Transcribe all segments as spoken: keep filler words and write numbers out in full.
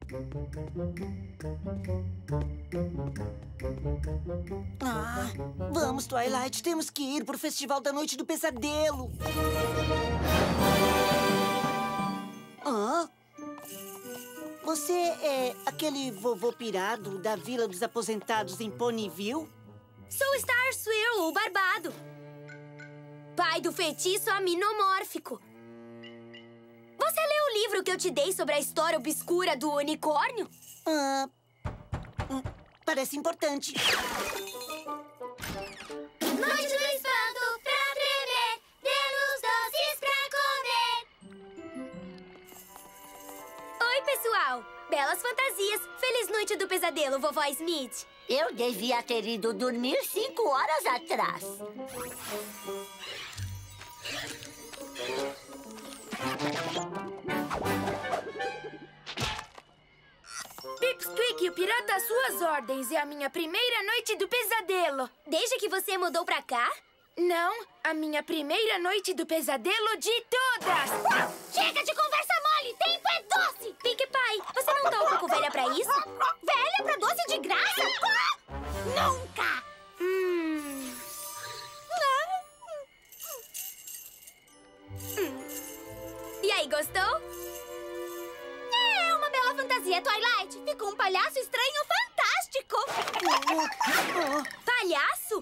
Ah, vamos, Twilight. Temos que ir pro Festival da Noite do Pesadelo. Ah? Você é aquele vovô pirado da Vila dos Aposentados em Ponyville? Sou Starswirl, o barbado. Pai do feitiço aminomórfico. Você leu o livro que eu te dei sobre a história obscura do unicórnio? Ah, hum, parece importante. Noite do espanto pra tremer, dedos doces pra comer. Oi, pessoal. Belas fantasias. Feliz noite do pesadelo, vovó Smith. Eu devia ter ido dormir cinco horas atrás. Pipsqueak, o pirata às suas ordens. É a minha primeira noite do pesadelo. Desde que você mudou pra cá? Não, a minha primeira noite do pesadelo de todas. Chega de conversa mole, tempo é doce. Pink Pie, você não tá um pouco velha pra isso? Velha pra doce de graça? Nunca! Hum... Hum. E aí, gostou? É uma bela fantasia, Twilight. Ficou um palhaço estranho fantástico. Palhaço?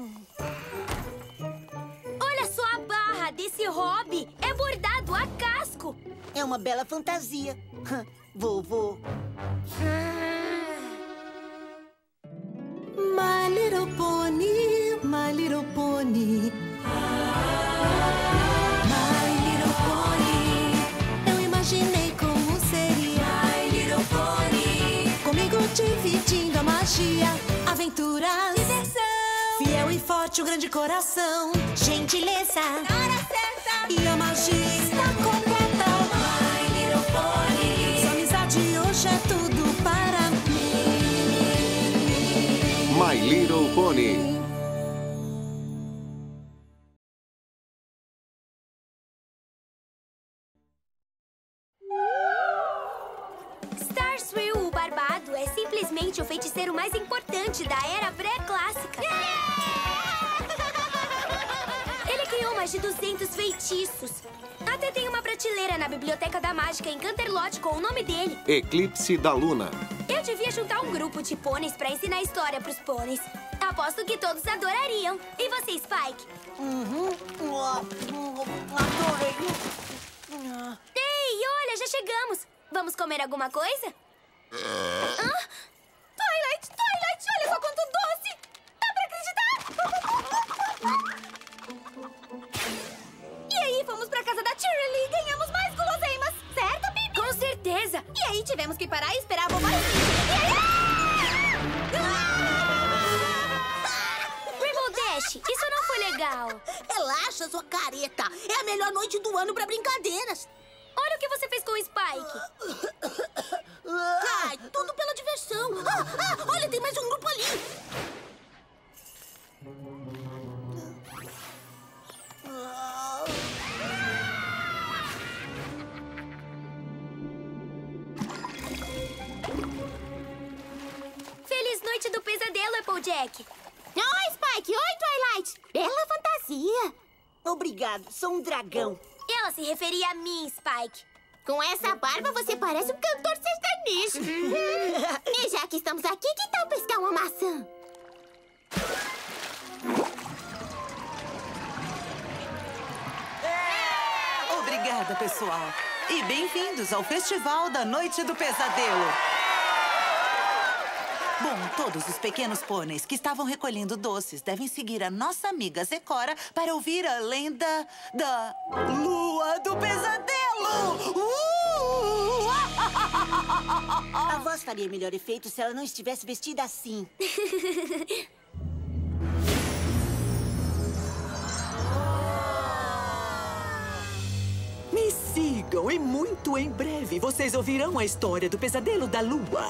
Olha só a barra desse hobby. É bordado a casco. É uma bela fantasia. Vovô. My little pony, my little pony. My little pony. Eu imaginei como seria. My little pony. Comigo dividindo a magia, aventuras, diversão. Fiel e forte, um grande coração. Gentileza, na hora certa. E a magia está completa. My little pony. Sua amizade hoje é tudo para mim. My Little Pony. Starswirl, o barbado, é simplesmente o feiticeiro mais importante da era pré-clássica. Ele criou mais de duzentos feitiços. Até tem uma prateleira na Biblioteca da Mágica em Canterlot com o nome dele. Eclipse da Luna. Eu devia juntar um grupo de pôneis pra ensinar história pros pôneis. Aposto que todos adorariam. E você, Spike? Uhum. Adorei. Ei, olha, já chegamos. Vamos comer alguma coisa? Hã? Twilight, Twilight, olha só quanto doce! Dá pra acreditar? E aí, fomos pra casa da Shirley e ganhamos mais guloseimas, certo, Bibi? Com certeza! E aí, tivemos que parar e esperar a vovó Smith. E aí... Rainbow Dash, isso não foi legal. Relaxa, sua careta. É a melhor noite do ano pra brincadeiras. Olha o que você fez com o Spike. Ai, tudo pela diversão. Ah, ah, olha, tem mais um grupo ali. Feliz noite do pesadelo, Applejack. Oi, Spike. Oi, Twilight. Bela fantasia. Obrigado, sou um dragão. Ela se referia a mim, Spike. Com essa barba, você parece um cantor sertanejo. E já que estamos aqui, que tal pescar uma maçã? Obrigada, pessoal. E bem-vindos ao Festival da Noite do Pesadelo. Bom, todos os pequenos pôneis que estavam recolhendo doces devem seguir a nossa amiga Zecora para ouvir a lenda da Lua do Pesadelo! Uh! A voz faria melhor efeito se ela não estivesse vestida assim. Me sigam e muito em breve vocês ouvirão a história do pesadelo da Lua.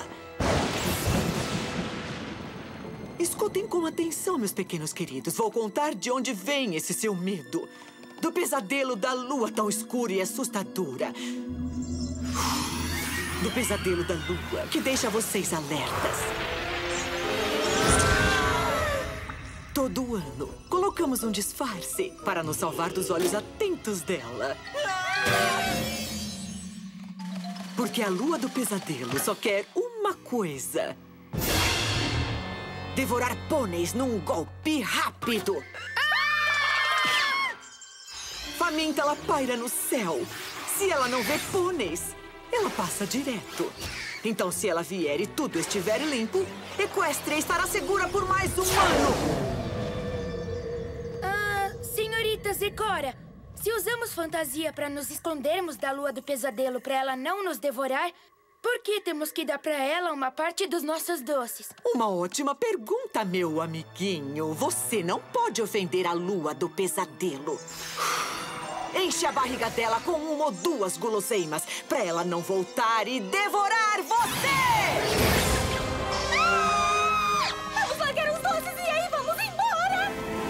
Escutem com atenção, meus pequenos queridos. Vou contar de onde vem esse seu medo. Do pesadelo da lua tão escura e assustadora. do pesadelo da lua, que deixa vocês alertas. Todo ano, colocamos um disfarce para nos salvar dos olhos atentos dela. Porque a lua do pesadelo só quer uma coisa: devorar pôneis num golpe rápido. Faminta, ela paira no céu. Se ela não vê pôneis, ela passa direto. Então, se ela vier e tudo estiver limpo, Equestria estará segura por mais um ano. Ah, senhorita Zecora, se usamos fantasia para nos escondermos da lua do pesadelo para ela não nos devorar, por que temos que dar para ela uma parte dos nossos doces? Uma ótima pergunta, meu amiguinho. Você não pode ofender a lua do pesadelo. Enche a barriga dela com uma ou duas guloseimas para ela não voltar e devorar você! Ah! Vamos largar os doces e aí vamos embora!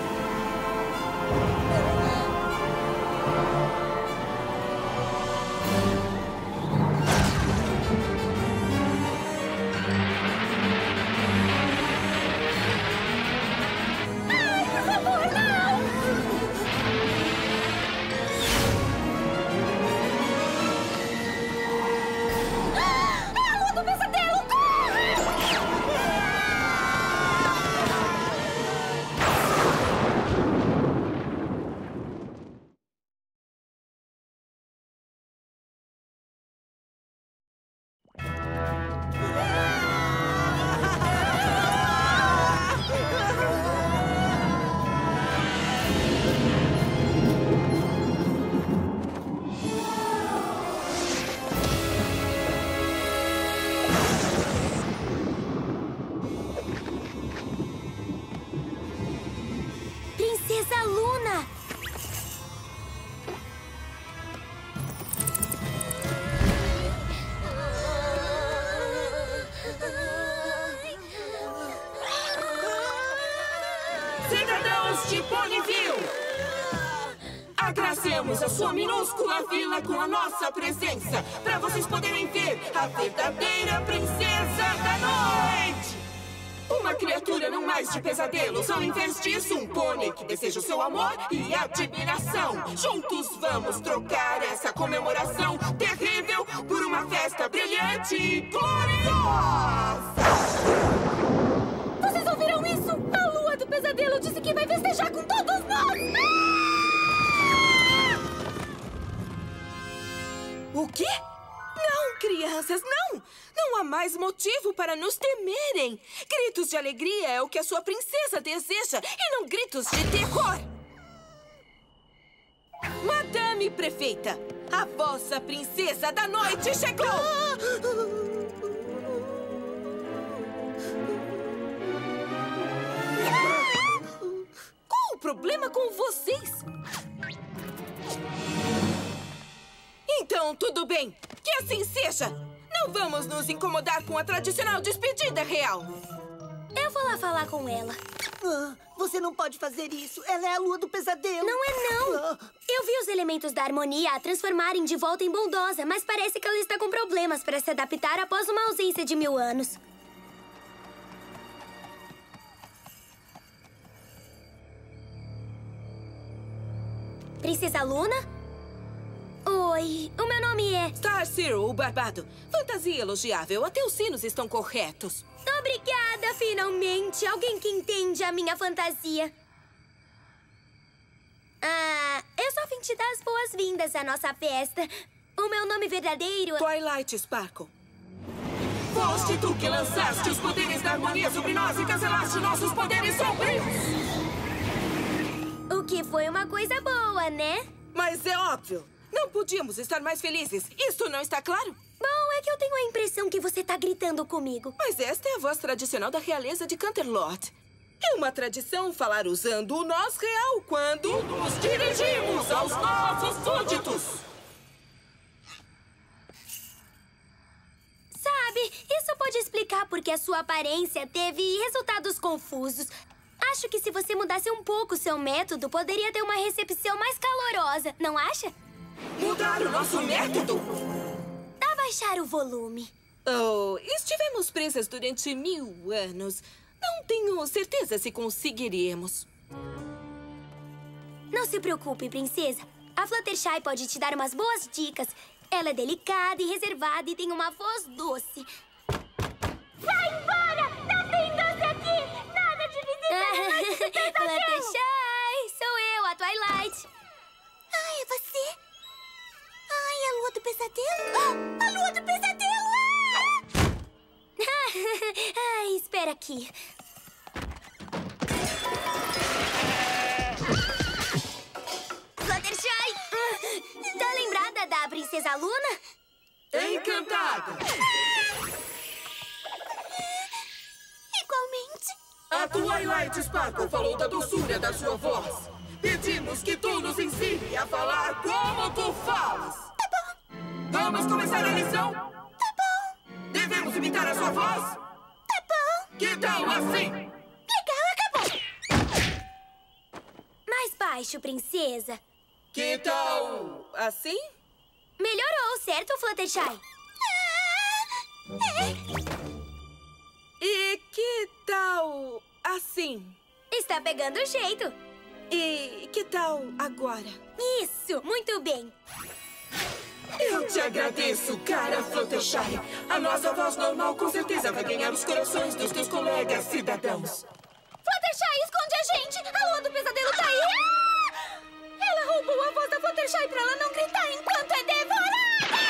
Ai, por favor, não! Princesa Luna! Cidadãos de Ponyville! Agracemos a sua minúscula vila com a nossa presença, para vocês poderem ver a verdadeira princesa da noite! Uma criatura não mais de pesadelos, ao invés disso, um pônei que deseja o seu amor e admiração. Juntos vamos trocar essa comemoração terrível por uma festa brilhante e gloriosa! Vocês ouviram isso? A lua do pesadelo disse que vai festejar com todos nós! O quê? Não, crianças, não! Não há mais motivo para nos temerem. Gritos de alegria é o que a sua princesa deseja, e não gritos de terror. Madame Prefeita, a vossa princesa da noite chegou! Qual o problema com vocês? Então, tudo bem. Que assim seja. Não vamos nos incomodar com a tradicional despedida real. Eu vou lá falar com ela. Ah, você não pode fazer isso. Ela é a lua do pesadelo. Não é, não. Ah. Eu vi os elementos da harmonia a transformarem de volta em bondosa, mas parece que ela está com problemas para se adaptar após uma ausência de mil anos. Princesa Luna? Oi, o meu nome é... Star Zero, o Barbado. Fantasia elogiável. Até os sinos estão corretos. Obrigada, finalmente. Alguém que entende a minha fantasia. Ah, eu só vim te dar as boas-vindas à nossa festa. O meu nome verdadeiro... Twilight Sparkle. Foste tu que lançaste os poderes da harmonia sobre nós e cancelaste nossos poderes sombrios. O que foi uma coisa boa, né? Mas é óbvio. Não podíamos estar mais felizes. Isso não está claro? Bom, é que eu tenho a impressão que você tá gritando comigo. Mas esta é a voz tradicional da realeza de Canterlot. É uma tradição falar usando o nós real quando nos dirigimos aos nossos súditos. Sabe, isso pode explicar porque a sua aparência teve resultados confusos. Acho que se você mudasse um pouco seu método, poderia ter uma recepção mais calorosa, não acha? Mudar o nosso método? Tava baixar o volume. Oh, estivemos presas durante mil anos. Não tenho certeza se conseguiríamos. Não se preocupe, princesa. A Fluttershy pode te dar umas boas dicas. Ela é delicada e reservada e tem uma voz doce. Vai embora! Não tem doce aqui! Nada de visita! Fluttershy, sou eu, a Twilight. Ai, é você? Ai, a lua do pesadelo? Ah, a lua do pesadelo! Ah! Ai, espera aqui. Fluttershy! Tá lembrada da Princesa Luna? Encantada! Igualmente. A Twilight Sparkle falou da doçura da sua voz. Pedimos que tu nos ensine a falar como tu falas. Tá bom. Vamos começar a lição? Tá bom. Devemos imitar a sua voz? Tá bom. Que tal assim? Legal, acabou. Mais baixo, princesa. Que tal assim? Melhorou, certo, Fluttershy? E que tal assim? Está pegando o jeito. E que tal agora? Isso, muito bem. Eu te agradeço, cara Fluttershy. A nossa voz normal com certeza vai ganhar os corações dos teus colegas cidadãos. Fluttershy, esconde a gente! A lua do pesadelo tá aí! Ah! Ela roubou a voz da Fluttershy pra ela não gritar enquanto é devorada!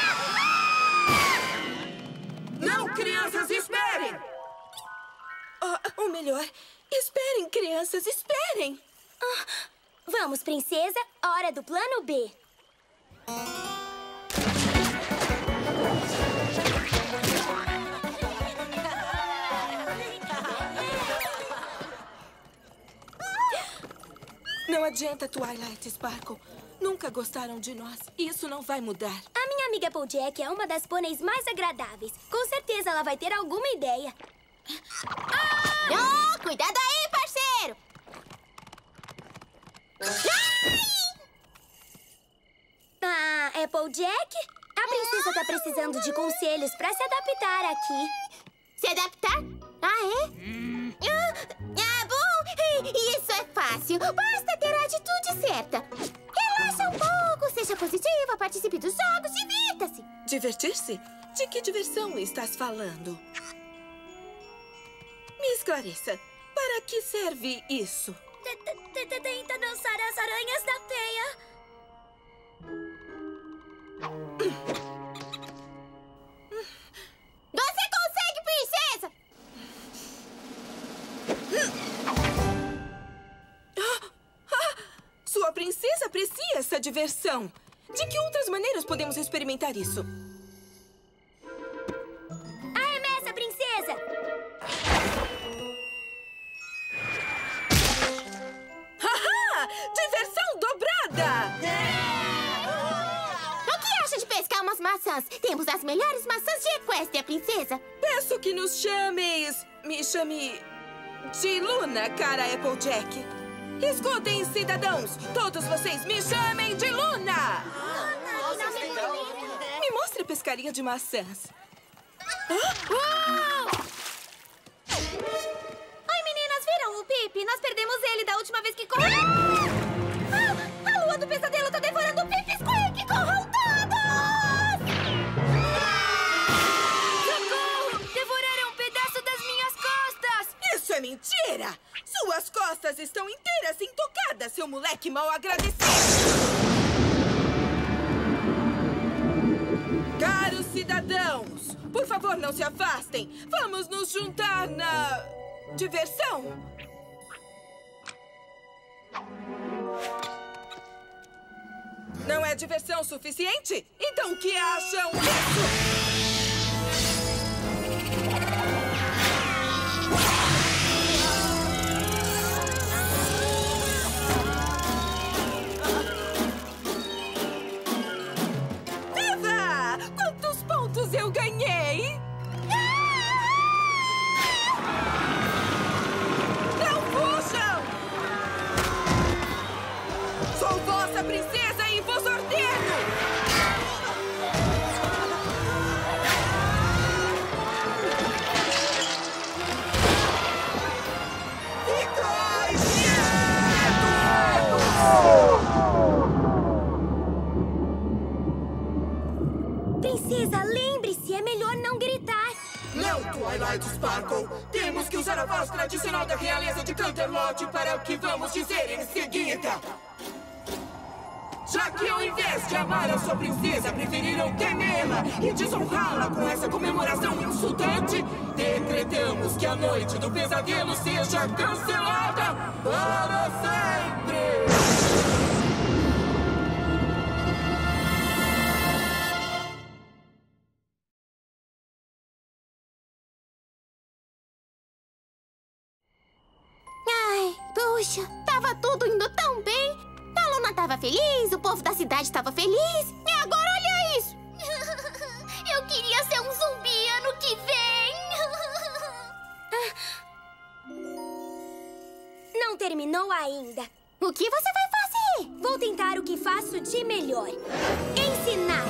Não, crianças, esperem! Ah, ou melhor, esperem, crianças, esperem! Ah, vamos, princesa. Hora do plano B. Não adianta, Twilight Sparkle. Nunca gostaram de nós. Isso não vai mudar. A minha amiga Applejack é uma das pôneis mais agradáveis. Com certeza ela vai ter alguma ideia. Ah! Oh, cuidado aí, parceiro! Ah, Applejack? A princesa tá precisando de conselhos pra se adaptar aqui. Se adaptar? Ah, é? Ah, ah, bom, isso é fácil. Basta ter a atitude certa. Relaxa um pouco, seja positiva, participe dos jogos, divirta-se. Divertir-se? De que diversão estás falando? Me esclareça, para que serve isso? Tenta dançar as aranhas da teia. Você consegue, princesa! Ah, ah, sua princesa aprecia essa diversão. De que outras maneiras podemos experimentar isso? Arremessa, princesa! Haha! Diversão dobrada! O que acha de pescar umas maçãs? Temos as melhores maçãs de Equestria, princesa. Peço que nos chames... Me chame... de Luna, cara Applejack. Escutem, cidadãos! Todos vocês me chamem de Luna! Me mostre a pescaria de maçãs. Ah! Oi, meninas, viram o Pipi? Nós perdemos ele da última vez que correu. Ah, a lua do pesadelo tá devorando o Pipi Squeak! Corram todos! Socorro! Devoraram um pedaço das minhas costas! Isso é mentira! Suas costas estão inteiras intocadas, seu moleque mal agradecido! Caros cidadãos, por favor, não se afastem. Vamos nos juntar na... diversão. Não é diversão suficiente? Então o que acham disso? Eu ganhei! Não fujam! Sou vossa princesa e vos ordeno! Não, Twilight Sparkle! Temos que usar a voz tradicional da realeza de Canterlot para o que vamos dizer em seguida. Já que ao invés de amar a sua princesa, preferiram temê-la e desonrá-la com essa comemoração insultante, decretamos que a noite do pesadelo seja cancelada para sempre! Ai, puxa, tava tudo indo tão bem. A Luna tava feliz, o povo da cidade tava feliz. E agora olha isso. Eu queria ser um zumbi ano que vem. Não terminou ainda. O que você vai fazer? Vou tentar o que faço de melhor. Ensinar.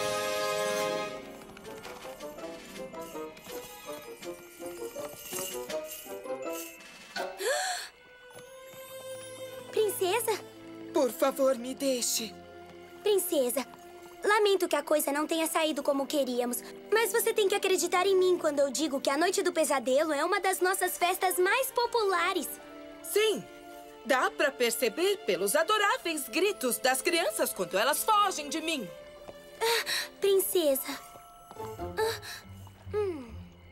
Princesa? Por favor, me deixe. Princesa, lamento que a coisa não tenha saído como queríamos, mas você tem que acreditar em mim quando eu digo que a Noite do Pesadelo é uma das nossas festas mais populares. Sim, dá pra perceber pelos adoráveis gritos das crianças quando elas fogem de mim. Ah, princesa. Ah, hum.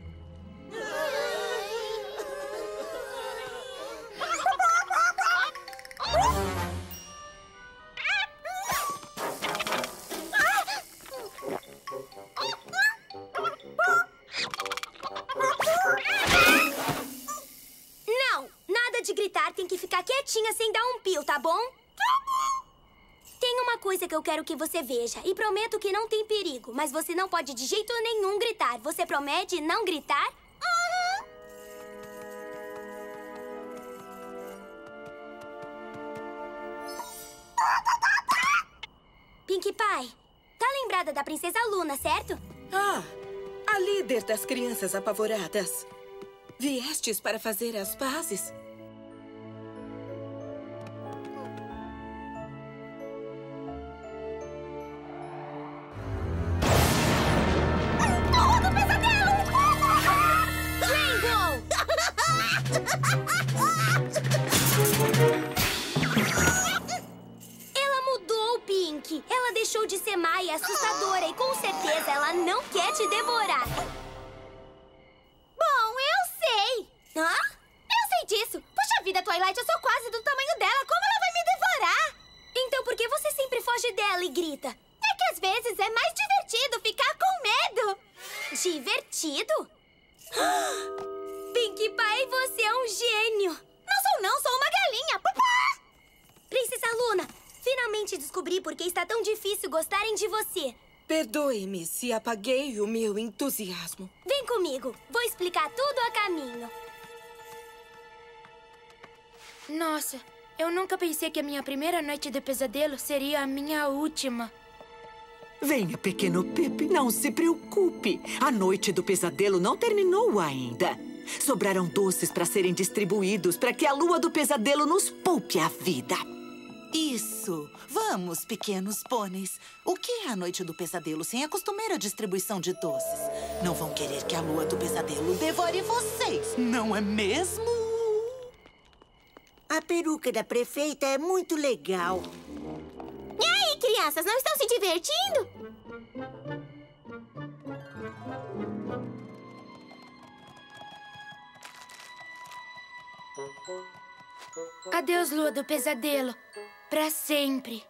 Não, nada de gritar, tem que ficar quietinha sem dar um pio, tá bom? Tem uma coisa que eu quero que você veja e prometo que não tem perigo, mas você não pode de jeito nenhum gritar. Você promete não gritar? Uhum. Pinkie Pie, tá lembrada da Princesa Luna, certo? Ah, a líder das crianças apavoradas. Viestes para fazer as pazes? Ela deixou de ser má e assustadora e com certeza ela não quer te devorar. Bom, eu sei. Hã? Eu sei disso. Puxa vida, Twilight, eu sou quase do tamanho dela. Como ela vai me devorar? Então por que você sempre foge dela e grita? É que às vezes é mais divertido ficar com medo. Divertido? Pinkie Pie, você é um gênio. Não sou não, sou uma galinha. Papá! Princesa Luna, finalmente descobri por que está tão difícil gostarem de você. Perdoe-me se apaguei o meu entusiasmo. Vem comigo, vou explicar tudo a caminho. Nossa, eu nunca pensei que a minha primeira noite de pesadelo seria a minha última. Venha, pequeno Pepe, não se preocupe. A noite do pesadelo não terminou ainda. Sobraram doces para serem distribuídos para que a lua do pesadelo nos poupe a vida. Isso! Vamos, pequenos pôneis. O que é a Noite do Pesadelo sem a costumeira distribuição de doces? Não vão querer que a lua do pesadelo devore vocês, não é mesmo? A peruca da prefeita é muito legal. E aí, crianças, não estão se divertindo? Adeus, lua do pesadelo. Pra sempre.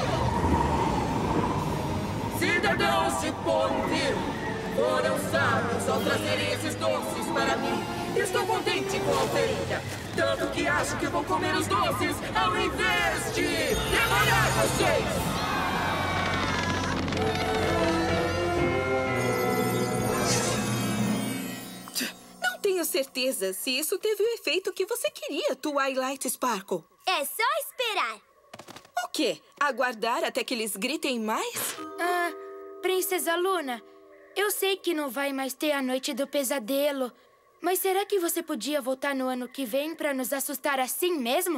Cidadãos de Ponyville, foram sábios ao trazerem esses doces para mim. Estou contente com a oferenda. Tanto que acho que vou comer os doces ao invés de devorar vocês. Não tenho certeza se isso teve o efeito que você queria, Twilight Sparkle. É só esperar. O quê? Aguardar até que eles gritem mais? Ah, Princesa Luna, eu sei que não vai mais ter a Noite do Pesadelo, mas será que você podia voltar no ano que vem pra nos assustar assim mesmo?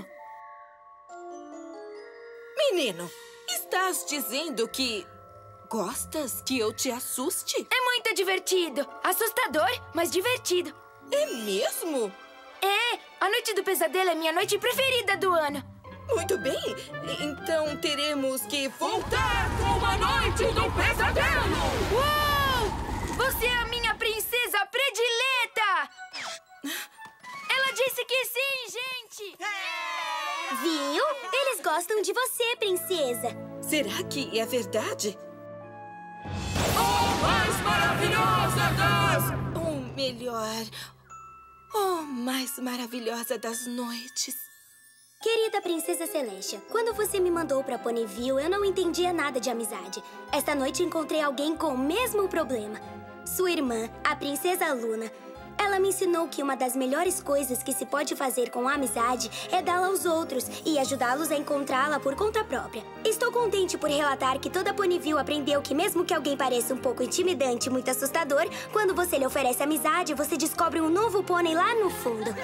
Menino, estás dizendo que gostas que eu te assuste? É muito muito divertido. Assustador, mas divertido. É mesmo? É, a Noite do Pesadelo é minha noite preferida do ano. Muito bem. Então teremos que voltar com a Noite do Pesadelo! Uou! Você é a minha princesa predileta! Ela disse que sim, gente! Viu? Eles gostam de você, princesa. Será que é verdade? Oh, mais maravilhosa das... Ou melhor... Oh, mais maravilhosa das noites. Querida Princesa Celestia, quando você me mandou pra Ponyville, eu não entendia nada de amizade. Esta noite encontrei alguém com o mesmo problema. Sua irmã, a Princesa Luna. Ela me ensinou que uma das melhores coisas que se pode fazer com a amizade é dá-la aos outros e ajudá-los a encontrá-la por conta própria. Estou contente por relatar que toda Ponyville aprendeu que mesmo que alguém pareça um pouco intimidante e muito assustador, quando você lhe oferece amizade, você descobre um novo pônei lá no fundo.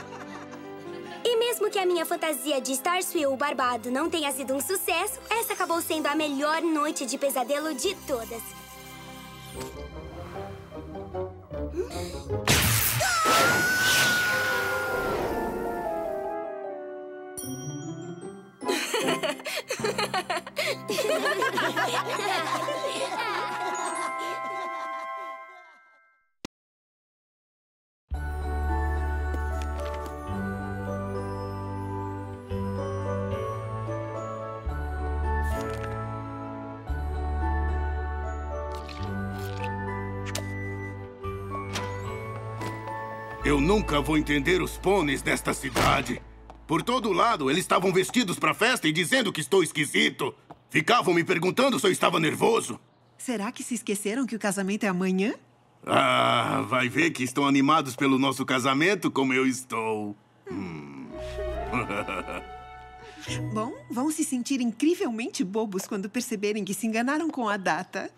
E mesmo que a minha fantasia de Starswell o Barbado não tenha sido um sucesso, essa acabou sendo a melhor noite de pesadelo de todas. Eu nunca vou entender os pôneis desta cidade. Por todo lado, eles estavam vestidos pra festa e dizendo que estou esquisito. Ficavam me perguntando se eu estava nervoso. Será que se esqueceram que o casamento é amanhã? Ah, vai ver que estão animados pelo nosso casamento como eu estou. Hum. Bom, vão se sentir incrivelmente bobos quando perceberem que se enganaram com a data.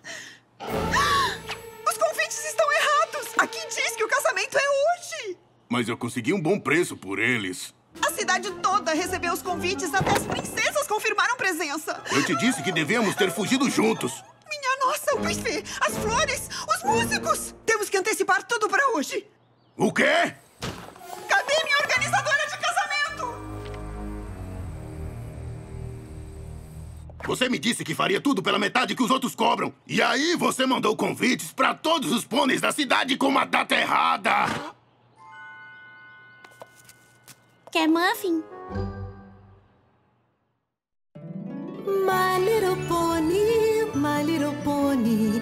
Os convites estão errados! Aqui diz que o casamento é hoje! Mas eu consegui um bom preço por eles. A cidade toda recebeu os convites, até as princesas confirmaram presença. Eu te disse que devíamos ter fugido juntos. Minha nossa, o buffet, as flores, os músicos! Temos que antecipar tudo pra hoje. O quê? Cadê minha organizadora de casamento? Você me disse que faria tudo pela metade que os outros cobram. E aí você mandou convites pra todos os pôneis da cidade com uma data errada. Quer muffin? My little pony, my little pony.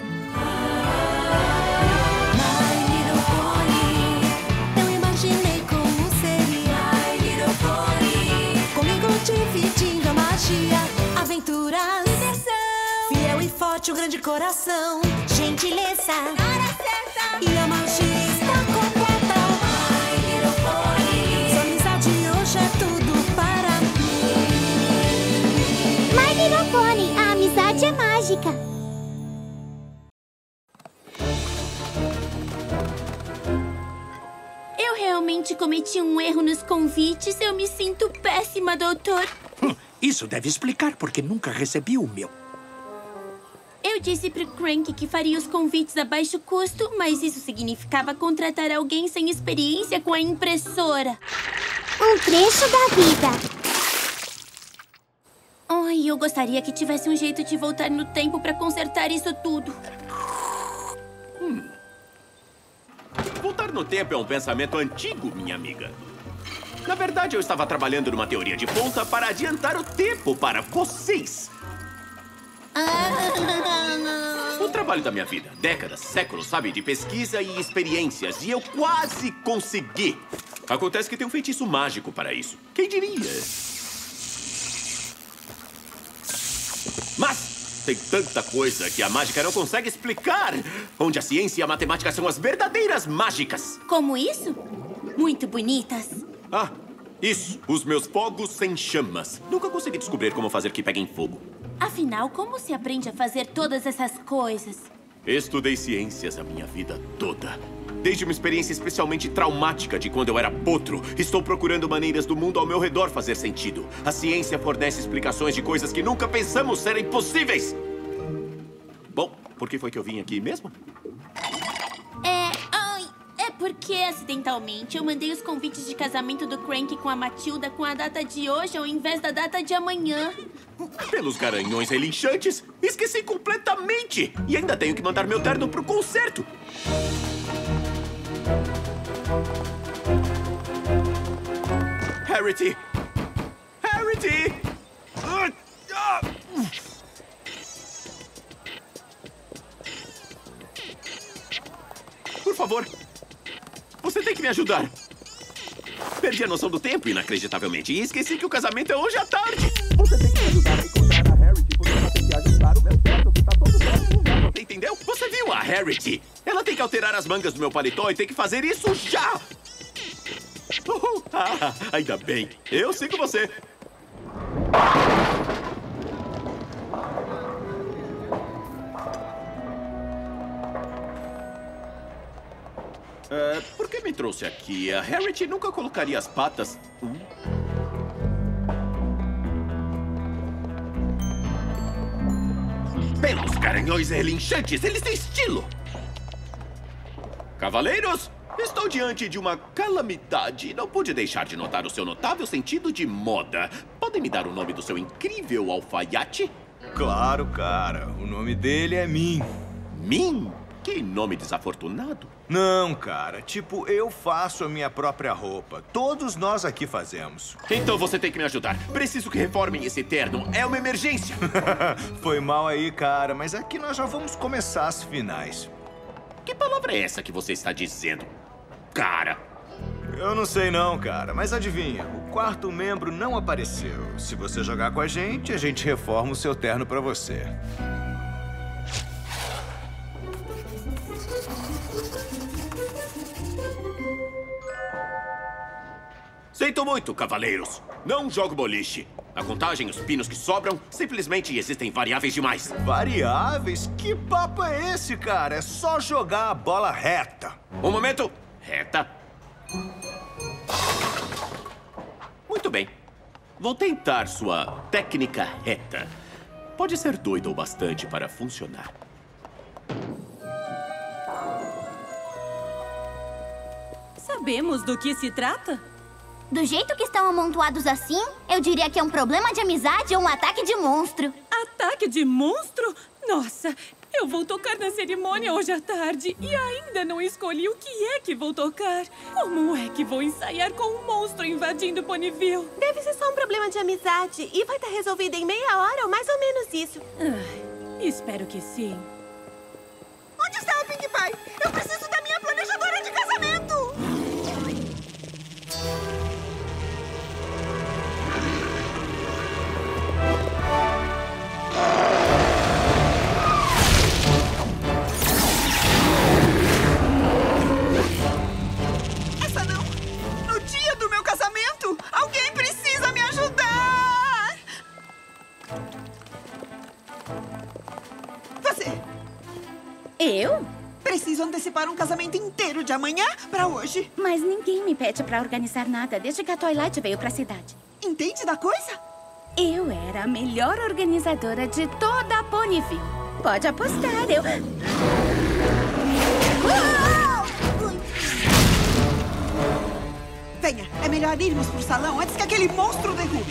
My little pony. Eu imaginei como seria. My little pony. Comigo dividindo a magia, aventuras, diversão. Fiel e forte, um grande coração. Gentileza, hora certa. E a magia está completa. My little pony. Sua amizade hoje é tudo para mim. My Little Pony, a amizade é mágica. Eu realmente cometi um erro nos convites. Eu me sinto péssima, doutor. Hum, isso deve explicar porque nunca recebi o meu. Eu disse pro Crank que faria os convites a baixo custo, mas isso significava contratar alguém sem experiência com a impressora. Um trecho da vida. Ai, eu gostaria que tivesse um jeito de voltar no tempo pra consertar isso tudo. Hum. Voltar no tempo é um pensamento antigo, minha amiga. Na verdade, eu estava trabalhando numa teoria de ponta para adiantar o tempo para vocês. O trabalho da minha vida, décadas, séculos, sabe, de pesquisa e experiências. E eu quase consegui. Acontece que tem um feitiço mágico para isso. Quem diria? Mas tem tanta coisa que a mágica não consegue explicar. Onde a ciência e a matemática são as verdadeiras mágicas. Como isso? Muito bonitas. Ah, isso. Os meus fogos sem chamas. Nunca consegui descobrir como fazer que peguem fogo. Afinal, como se aprende a fazer todas essas coisas? Estudei ciências a minha vida toda. Desde uma experiência especialmente traumática de quando eu era potro, estou procurando maneiras do mundo ao meu redor fazer sentido. A ciência fornece explicações de coisas que nunca pensamos serem possíveis. Bom, por que foi que eu vim aqui mesmo? porque, acidentalmente, eu mandei os convites de casamento do Crank com a Matilda com a data de hoje ao invés da data de amanhã. Pelos garanhões relinchantes, esqueci completamente! E ainda tenho que mandar meu terno pro concerto! Harriet! Harriet! Ah, ah. Por favor, você tem que me ajudar. Perdi a noção do tempo, inacreditavelmente, e esqueci que o casamento é hoje à tarde. Você tem que me ajudar a encontrar a Harriet, porque ela tem que ajustar o meu teto, que tá todo certo. Você entendeu? Você viu a Harriet? Ela tem que alterar as mangas do meu paletó e tem que fazer isso já! Uhul. Ah, ainda bem. Eu sigo você. Uh, por que me trouxe aqui? A Harriet nunca colocaria as patas... Hum? Pelos garanhões relinchantes, eles têm estilo! Cavaleiros, estou diante de uma calamidade. Não pude deixar de notar o seu notável sentido de moda. Podem me dar o nome do seu incrível alfaiate? Claro, cara. O nome dele é Min. Min? Que nome desafortunado. Não, cara. Tipo, eu faço a minha própria roupa. Todos nós aqui fazemos. Então você tem que me ajudar. Preciso que reformem esse terno. É uma emergência. Foi mal aí, cara. Mas aqui nós já vamos começar as finais. Que palavra é essa que você está dizendo, cara? Eu não sei não, cara. Mas adivinha, o quarto membro não apareceu. Se você jogar com a gente, a gente reforma o seu terno pra você. Sinto muito, cavaleiros. Não jogo boliche. A contagem, os pinos que sobram, simplesmente existem variáveis demais. Variáveis? Que papo é esse, cara? É só jogar a bola reta. Um momento. Reta. Muito bem. Vou tentar sua técnica reta. Pode ser doida o bastante para funcionar. Sabemos do que se trata? Do jeito que estão amontoados assim, eu diria que é um problema de amizade ou um ataque de monstro. Ataque de monstro? Nossa, eu vou tocar na cerimônia hoje à tarde e ainda não escolhi o que é que vou tocar. Como é que vou ensaiar com um monstro invadindo Ponyville? Deve ser só um problema de amizade e vai estar resolvido em meia hora ou mais ou menos isso. Ah, espero que sim. Onde está o Pinkie Pie? Eu preciso da minha planejadora de casamento! Essa não! No dia do meu casamento, alguém precisa me ajudar! Você! Eu? Preciso antecipar um casamento inteiro de amanhã pra hoje. Mas ninguém me pede pra organizar nada desde que a Twilight veio pra cidade. Entende da coisa? Eu era a melhor organizadora de toda a Ponyville. Pode apostar, eu... Venha, é melhor irmos pro salão antes que aquele monstro derrube.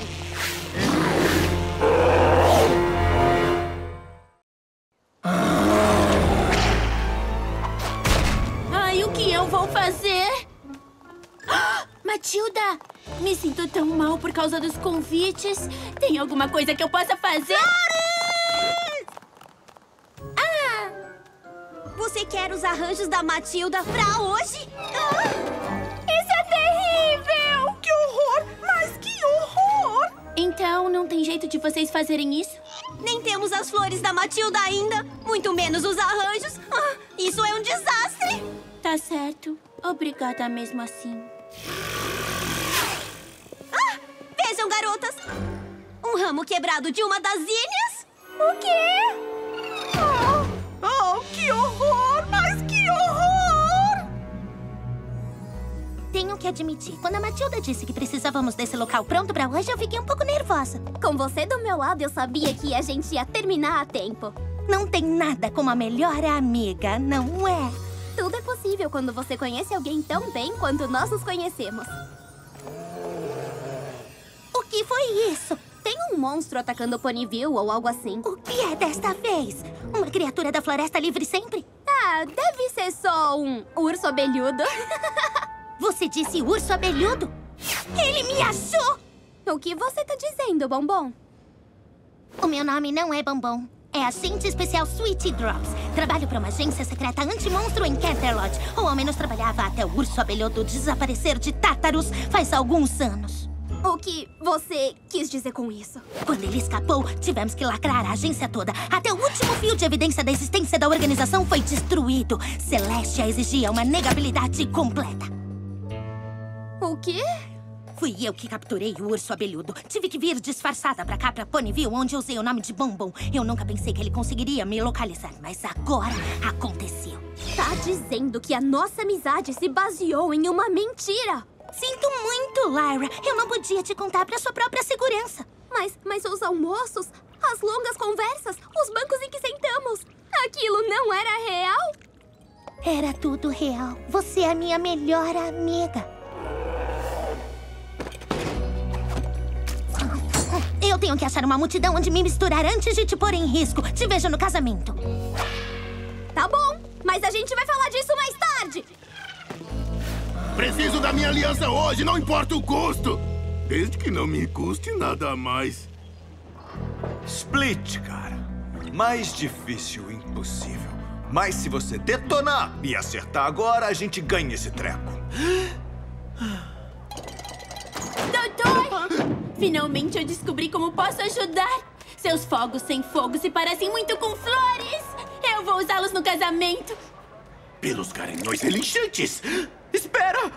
Ai, o que eu vou fazer? Matilda, me sinto tão mal por causa dos convites. Tem alguma coisa que eu possa fazer? Ah! Você quer os arranjos da Matilda pra hoje? Ah! Isso é terrível! Que horror! Mas que horror! Então, não tem jeito de vocês fazerem isso? Nem temos as flores da Matilda ainda, muito menos os arranjos. Ah, isso é um desastre! Tá certo. Obrigada mesmo assim. Ah! Vejam, garotas! Um ramo quebrado de uma das ilhas? O quê? Oh, oh, que horror! Mas que horror! Tenho que admitir, quando a Matilda disse que precisávamos desse local pronto pra hoje, eu fiquei um pouco nervosa. Com você do meu lado, eu sabia que a gente ia terminar a tempo. Não tem nada como a melhor amiga, não é? Tudo é possível incrível quando você conhece alguém tão bem quanto nós nos conhecemos. O que foi isso? Tem um monstro atacando Ponyville ou algo assim. O que é desta vez? Uma criatura da floresta livre sempre? Ah, deve ser só um urso abelhudo. Você disse urso abelhudo? Ele me achou! O que você tá dizendo, Bombom? O meu nome não é Bombom. É agente especial Sweetie Drops. Trabalho para uma agência secreta anti-monstro em Canterlot. Ou ao menos trabalhava até o urso abelhudo desaparecer de Tartarus faz alguns anos. O que você quis dizer com isso? Quando ele escapou, tivemos que lacrar a agência toda. Até o último fio de evidência da existência da organização foi destruído. Celestia exigia uma negabilidade completa. O quê? Fui eu que capturei o urso abelhudo. Tive que vir disfarçada pra cá, pra Ponyville, onde usei o nome de Bombom. Eu nunca pensei que ele conseguiria me localizar, mas agora aconteceu. Tá dizendo que a nossa amizade se baseou em uma mentira? Sinto muito, Lyra. Eu não podia te contar pra sua própria segurança. Mas, mas os almoços, as longas conversas, os bancos em que sentamos, aquilo não era real? Era tudo real. Você é a minha melhor amiga. Eu tenho que achar uma multidão onde me misturar antes de te pôr em risco. Te vejo no casamento. Tá bom, mas a gente vai falar disso mais tarde. Preciso da minha aliança hoje, não importa o custo. Desde que não me custe nada a mais. Split, cara. Mais difícil impossível. Mas se você detonar e acertar agora, a gente ganha esse treco. Doutor! Finalmente eu descobri como posso ajudar. Seus fogos sem fogo se parecem muito com flores. Eu vou usá-los no casamento. Pelos garanhões relinchantes! Espera!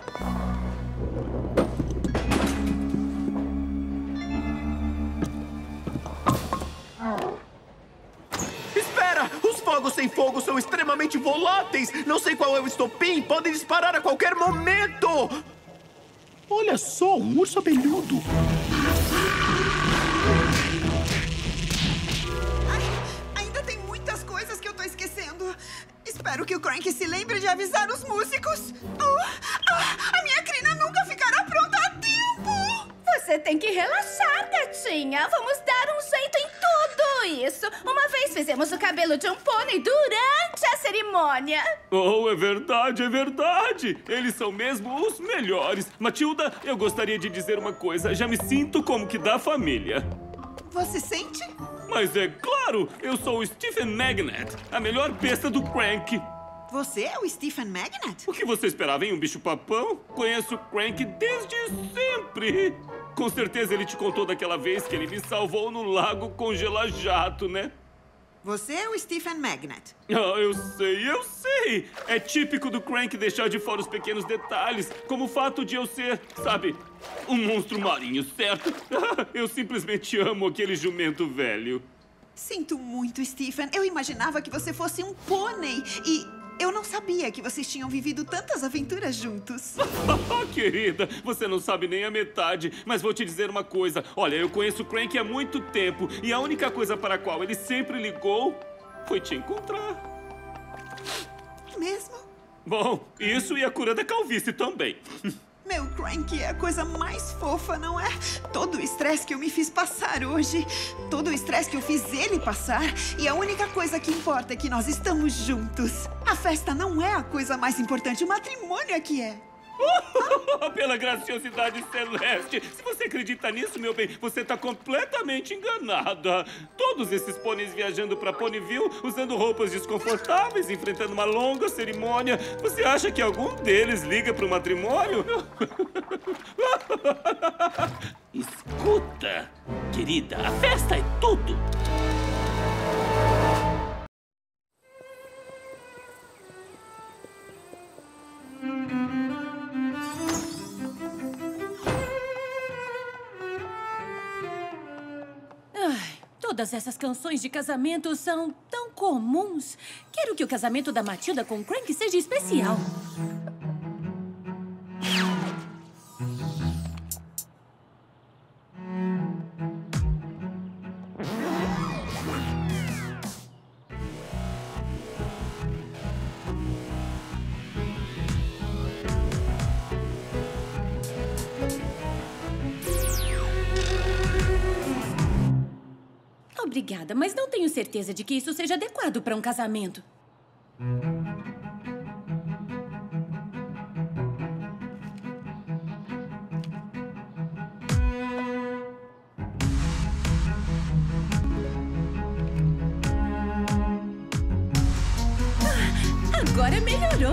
Espera! Os fogos sem fogo são extremamente voláteis. Não sei qual é o estopim. Podem disparar a qualquer momento. Olha só, um urso abelhudo. Ai, ainda tem muitas coisas que eu tô esquecendo. Espero que o Crank se lembre de avisar os músicos. Oh, ah, a minha crina nunca ficará pronta a tempo. Você tem que relaxar, gatinha. Vamos dar um jeito em tudo isso. Uma vez fizemos o cabelo de um pônei durante a cerimônia. Oh, é verdade, é verdade. Eles são mesmo os melhores. Matilda, eu gostaria de dizer uma coisa. Já me sinto como que da família. Você sente? Mas é claro, eu sou o Stephen Magnet, a melhor besta do Crank. Você é o Stephen Magnet? O que você esperava, hein? Um bicho-papão? Conheço o Crank desde sempre. Com certeza ele te contou daquela vez que ele me salvou no lago Congela-Jato, né? Você é o Stephen Magnet. Ah, eu sei, eu sei. É típico do Crank deixar de fora os pequenos detalhes, como o fato de eu ser, sabe, um monstro marinho, certo? Eu simplesmente amo aquele jumento velho. Sinto muito, Stephen. Eu imaginava que você fosse um pônei e... eu não sabia que vocês tinham vivido tantas aventuras juntos. Querida, você não sabe nem a metade. Mas vou te dizer uma coisa. Olha, eu conheço o Crank há muito tempo. E a única coisa para a qual ele sempre ligou foi te encontrar. Mesmo? Bom, isso e a cura da calvície também. Meu Crank é a coisa mais fofa, não é? Todo o estresse que eu me fiz passar hoje, todo o estresse que eu fiz ele passar, e a única coisa que importa é que nós estamos juntos. A festa não é a coisa mais importante, o matrimônio é que é. Pela graciosidade celeste. Se você acredita nisso, meu bem, você tá completamente enganada. Todos esses pôneis viajando pra Ponyville, usando roupas desconfortáveis, enfrentando uma longa cerimônia. Você acha que algum deles liga pro matrimônio? Escuta, querida, a festa é tudo. Todas essas canções de casamento são tão comuns. Quero que o casamento da Matilda com o Crank seja especial. obrigada, mas não tenho certeza de que isso seja adequado para um casamento. Ah, agora melhorou.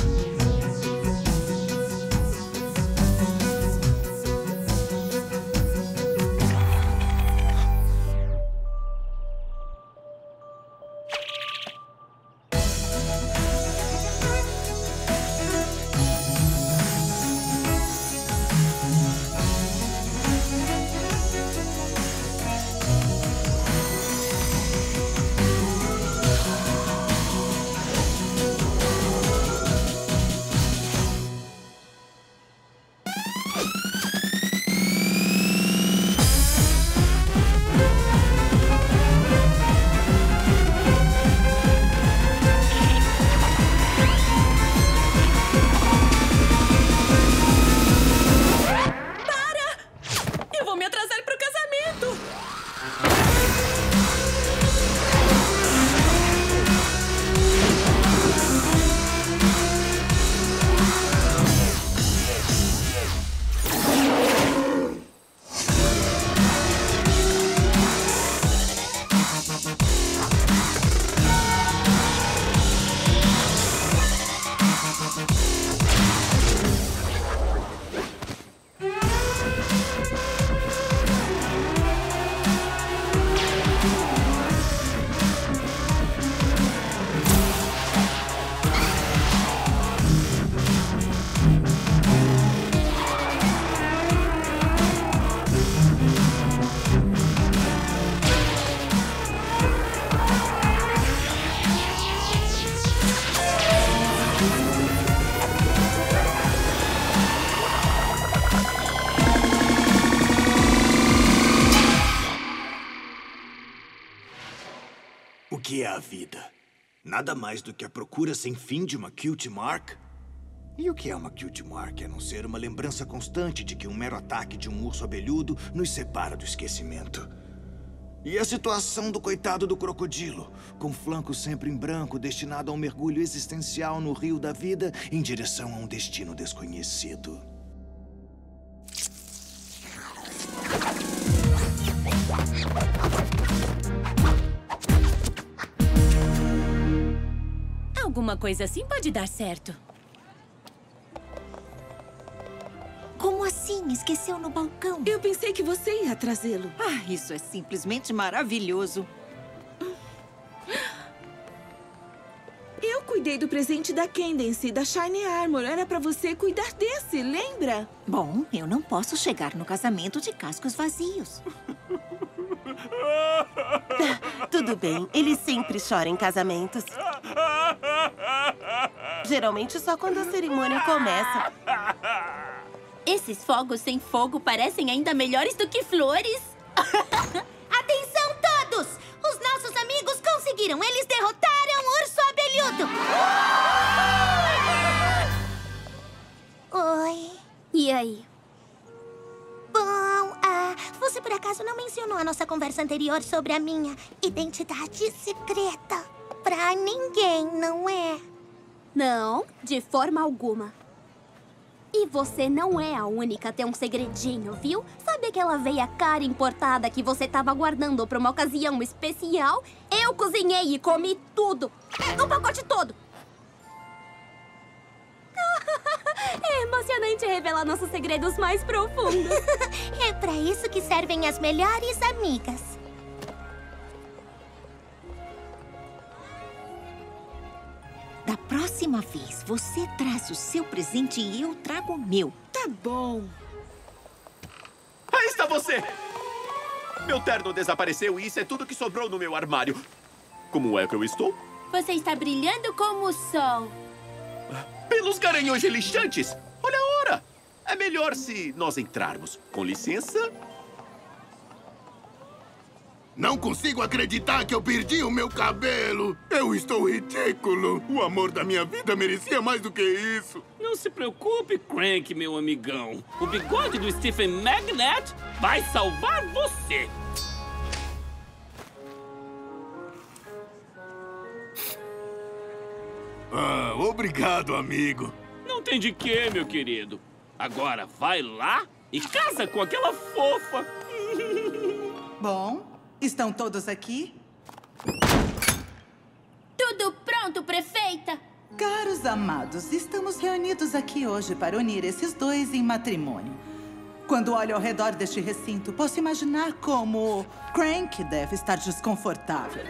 O que é a vida? Nada mais do que a procura sem fim de uma Cutie Mark? E o que é uma Cutie Mark, a não ser uma lembrança constante de que um mero ataque de um urso abelhudo nos separa do esquecimento? E a situação do coitado do crocodilo, com flanco sempre em branco, destinado a um mergulho existencial no rio da vida em direção a um destino desconhecido? Alguma coisa assim pode dar certo. Como assim? Esqueceu no balcão? Eu pensei que você ia trazê-lo. Ah, isso é simplesmente maravilhoso. Eu cuidei do presente da Candace, da Shiny Armor. Era pra você cuidar desse, lembra? Bom, eu não posso chegar no casamento de cascos vazios. Tudo bem, ele sempre chora em casamentos. Geralmente só quando a cerimônia começa. Esses fogos sem fogo parecem ainda melhores do que flores. Atenção todos! Os nossos amigos conseguiram! Eles derrotaram o urso abelhudo! Oi. E aí? Bom, ah, você por acaso não mencionou a nossa conversa anterior sobre a minha identidade secreta? Pra ninguém, não é? Não, de forma alguma. E você não é a única a ter um segredinho, viu? Sabe aquela veia cara importada que você tava guardando pra uma ocasião especial? Eu cozinhei e comi tudo. O pacote todo. É emocionante revelar nossos segredos mais profundos. É pra isso que servem as melhores amigas. Da próxima vez, você traz o seu presente e eu trago o meu. Tá bom. Aí está você! Meu terno desapareceu e isso é tudo que sobrou no meu armário. Como é que eu estou? Você está brilhando como o sol. Pelos garanhões relixantes! Olha a hora! É melhor se nós entrarmos. Com licença. Não consigo acreditar que eu perdi o meu cabelo. Eu estou ridículo. O amor da minha vida merecia mais do que isso. Não se preocupe, Crank, meu amigão. O bigode do Stephen Magnet vai salvar você. Ah, obrigado, amigo. Não tem de quê, meu querido. Agora vai lá e casa com aquela fofa. Bom, estão todos aqui? Tudo pronto, prefeita? Caros amados, estamos reunidos aqui hoje para unir esses dois em matrimônio. Quando olho ao redor deste recinto, posso imaginar como Crank deve estar desconfortável.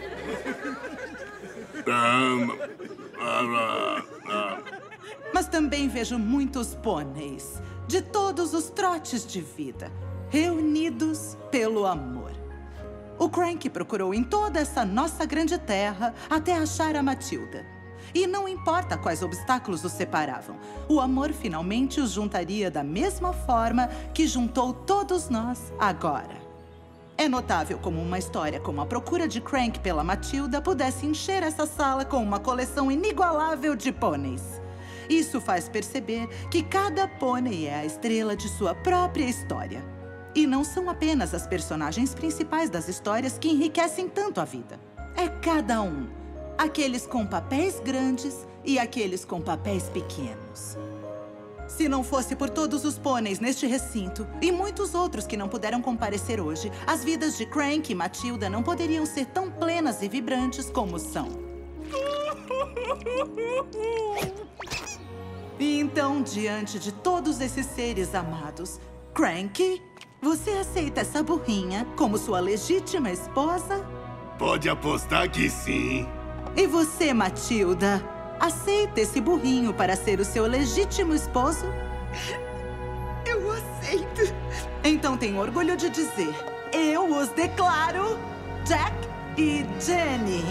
Mas também vejo muitos pôneis, de todos os trotes de vida, reunidos pelo amor. O Crank procurou em toda essa nossa grande terra até achar a Matilda. E não importa quais obstáculos os separavam, o amor finalmente os juntaria da mesma forma que juntou todos nós agora. É notável como uma história como a procura de Crank pela Matilda pudesse encher essa sala com uma coleção inigualável de pôneis. Isso faz perceber que cada pônei é a estrela de sua própria história. E não são apenas as personagens principais das histórias que enriquecem tanto a vida. É cada um. Aqueles com papéis grandes e aqueles com papéis pequenos. Se não fosse por todos os pôneis neste recinto e muitos outros que não puderam comparecer hoje, as vidas de Crank e Matilda não poderiam ser tão plenas e vibrantes como são. E então, diante de todos esses seres amados, Crank, você aceita essa burrinha como sua legítima esposa? Pode apostar que sim. E você, Matilda, aceita esse burrinho para ser o seu legítimo esposo? Eu aceito. Então tenho orgulho de dizer, eu os declaro Jack e Jenny.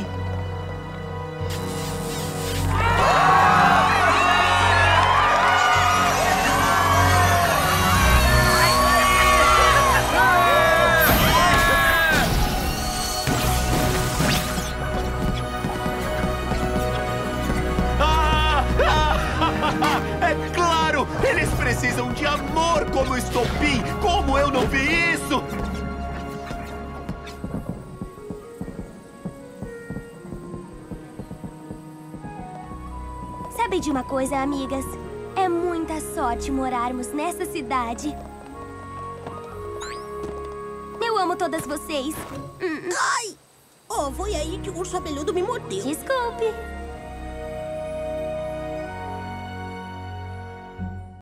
É claro! Eles precisam de amor como estopim! Como eu não vi isso? Sabe de uma coisa, amigas? É muita sorte morarmos nessa cidade. Eu amo todas vocês. Ai! Oh, foi aí que o urso abelhudo me mordeu. Desculpe.